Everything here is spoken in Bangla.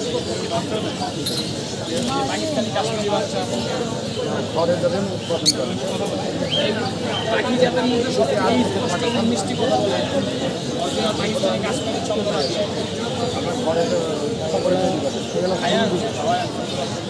পাকিস্তানি কাশ্মীরি বাচ্চা ঘরে যাবেন উৎপাদন করেন পাখি জাতের মধ্যে সবচেয়ে মিষ্টি কথা বলে অরিজিনাল পাকিস্তানি কাশ্মীরি চন্দন আছে ঘরের খবরে তৈরি করেন সেগুলো